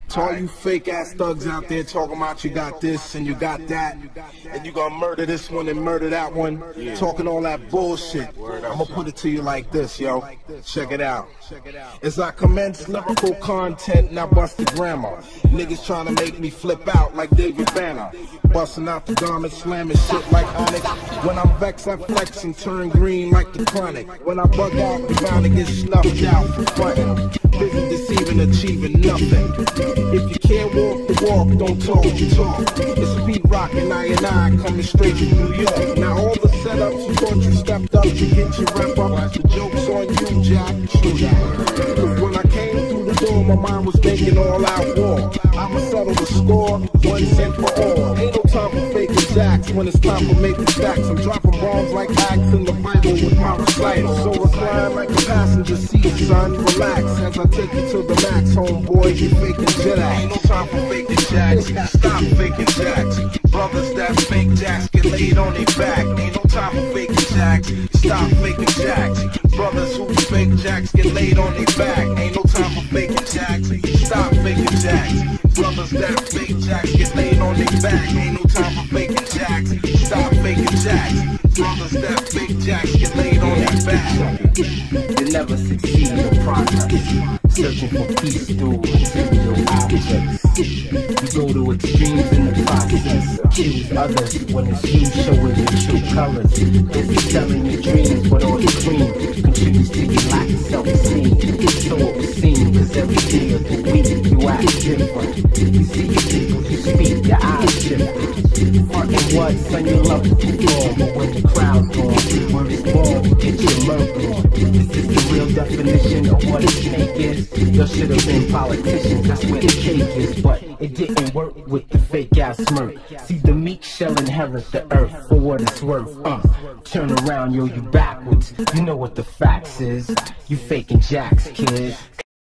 To all you fake ass thugs out there talking about you got this and you got that, and you gonna murder this one and murder that one, talking all that bullshit. I'ma put it to you like this, yo. Check it out. As I commence lyrical content and I bust the grammar, niggas trying to make me flip out like David Banner, busting out the garment, slamming shit like Onyx. When I'm vexed, I flex and turn green like the chronic. When I bug out, I'm bound to get snuffed out for frontin'. Busy deceiving, achieving nothing. If you can't walk the walk, don't talk the talk. It's beat rockin', InI coming straight from New York. Now all the setups you thought you stepped up to get your rep up, the joke's on you, Jack. Cause when I came through the door, my mind was thinking all out war. I'ma settle the score, once and for all. Ain't no time for faking jacks when it's time for making stacks. I'm dropping bombs like acts in the Bible with my recital. So recline like a passenger seat, son. Relax as I take you to the max, homeboy. You faking jet acts. Ain't no time for faking jacks. Stop faking jacks. Brothers that fake jacks get laid on their back. Ain't no time for faking jacks. Stop faking jacks. Brothers who fake jacks get laid on their back. Ain't no time for faking jacks. Stop faking jacks. Brothers that fake jacks get laid on their back. Ain't no time for faking jacks. Stop faking jacks. Brothers that fake jacks get laid on their back. You never succeed in the process, searching for peace through material objects. You go to extremes in the process, accuse others when it's you showing your true colors. Busy telling your dreams, but all the cream contributes to your lack of self-esteem. It's so obscene, cause every day of the week you act different. You see your people, you speak, your eyes shift. Fucking what, son, you love to perform, but when the crowd's gone, where it's born, you get your murder on. This is the real definition of what a snake is. Y'all should have been politicians, that's where the cake is. But it didn't work with the fake ass smirk. See, the meek shall inherit the earth for what it's worth. Turn around, yo, you backwards. You know what the facts is. You faking jacks, kid.